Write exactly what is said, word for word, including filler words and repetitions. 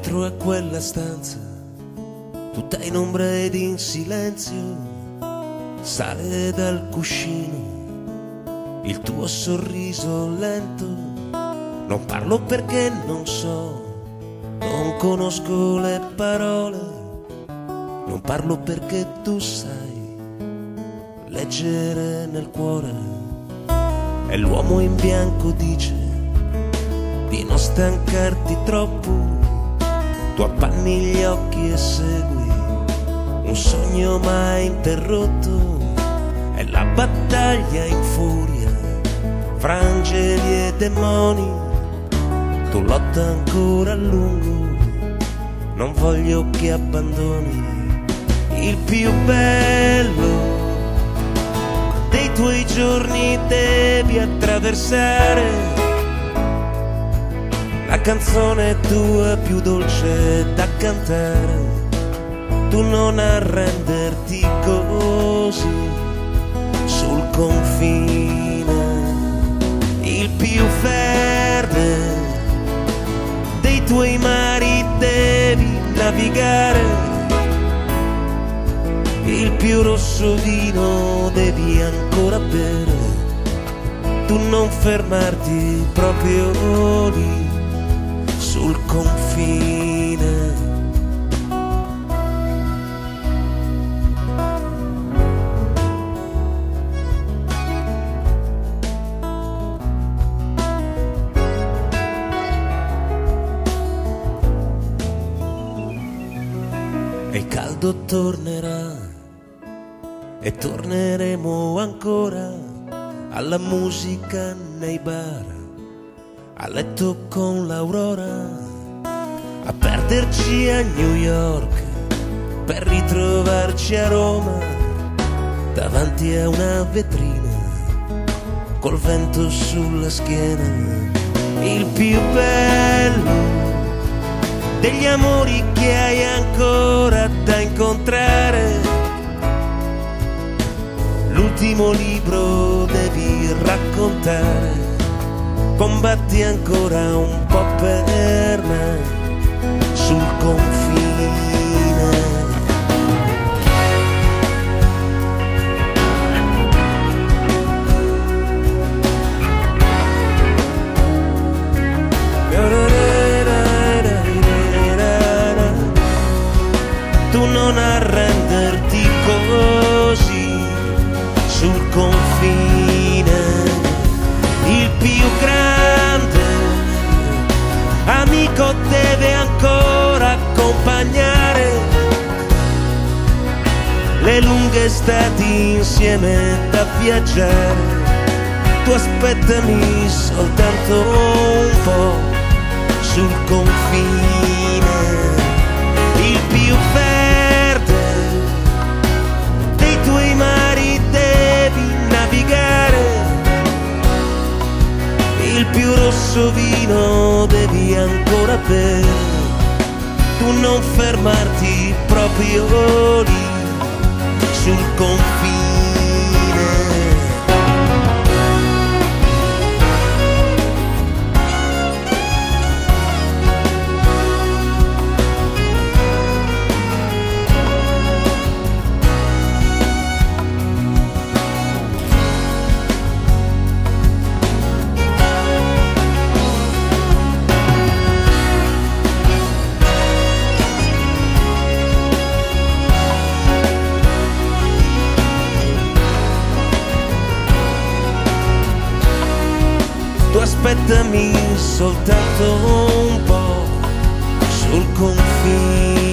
Dentro a quella stanza, tutta in ombra ed in silenzio, sale dal cuscino il tuo sorriso lento. Non parlo perché non so, non conosco le parole, non parlo perché tu sai leggere nel cuore. E l'uomo in bianco dice di non stancarti troppo. Tu appanni gli occhi e segui un sogno mai interrotto. È la battaglia in furia fra angeli e demoni. Tu lotta ancora a lungo, non voglio che abbandoni. Il più bello dei tuoi giorni devi attraversare. La canzone tua più dolce da cantare. Tu non arrenderti così sul confine. Il più verde dei tuoi mari devi navigare. Il più rosso vino devi ancora bere. Tu non fermarti proprio lì sul confine. E il caldo tornerà e torneremo ancora alla musica nei bar, a letto con l'aurora, a perderci a New York per ritrovarci a Roma, davanti a una vetrina col vento sulla schiena. Il più bello degli amori che hai ancora da incontrare. L'ultimo libro devi raccontare. Combatti ancora un po' per me sul confine. Tu non arrenderti così sul confine. Il più grande amico deve ancora accompagnare le lunghe estati insieme da viaggiare. Tu aspettami soltanto un po' sul confine. Il più verde dei tuoi mari devi navigare. Il più rosso vino devi ancora bere. Tu non fermarti proprio lì sul confine. Tu aspettami soltanto un po' sul confine.